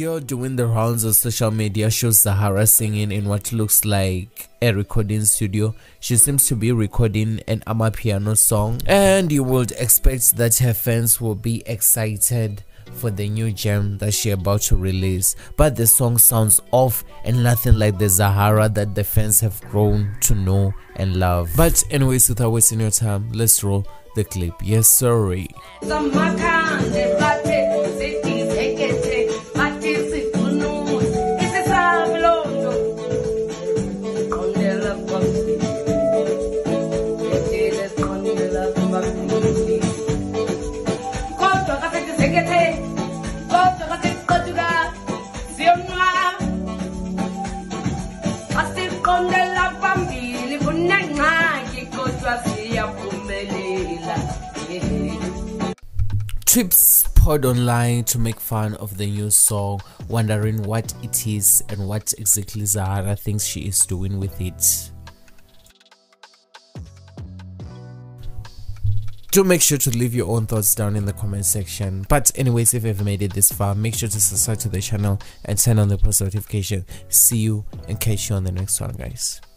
video doing the rounds of social media shows Zahara singing in what looks like a recording studio. She seems to be recording an Amapiano song, and you would expect that her fans will be excited for the new gem that she about to release, but the song sounds off and nothing like the Zahara that the fans have grown to know and love. But anyways, without wasting your time, let's roll the clip. Yes, sorry. Trips poured online to make fun of the new song, wondering what it is and what exactly Zahara thinks she is doing with it. Do make sure to leave your own thoughts down in the comment section. But anyways, if you've made it this far, make sure to subscribe to the channel and turn on the post notification. See you and catch you on the next one, guys.